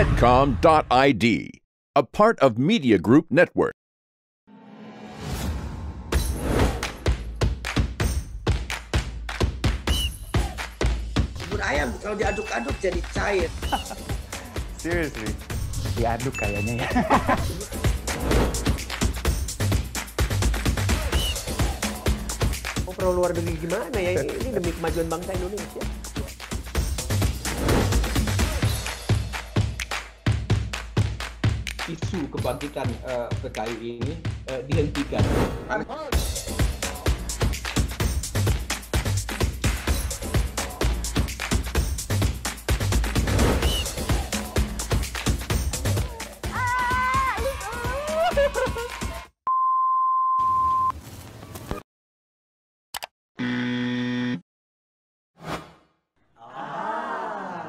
Medcom.id, a part of Media Group Network. Bubur ayam kalau diaduk-aduk jadi cair. Seriously? Diaduk kayaknya ya. Oh, perlu luar negeri gimana ya? Ini demi kemajuan bangsa Indonesia. Isu kebangkitan PKI ini dihentikan.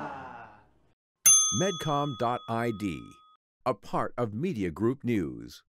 Medcom.id, a part of Media Group News.